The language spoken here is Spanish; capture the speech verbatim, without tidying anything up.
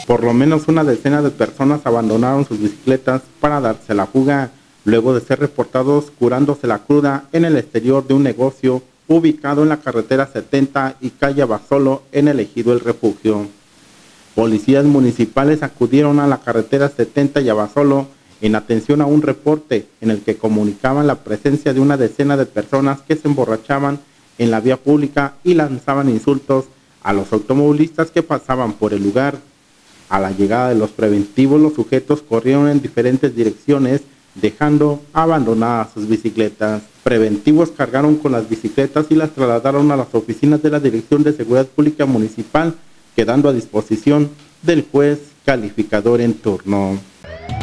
Por lo menos una decena de personas abandonaron sus bicicletas para darse la fuga, luego de ser reportados curándose la cruda en el exterior de un negocio ubicado en la carretera setenta y calle Abasolo en el ejido El Refugio. Policías municipales acudieron a la carretera setenta y Abasolo en atención a un reporte en el que comunicaban la presencia de una decena de personas que se emborrachaban en la vía pública y lanzaban insultos a los automovilistas que pasaban por el lugar. A la llegada de los preventivos, los sujetos corrieron en diferentes direcciones, dejando abandonadas sus bicicletas. Preventivos cargaron con las bicicletas y las trasladaron a las oficinas de la Dirección de Seguridad Pública Municipal, quedando a disposición del juez calificador en turno.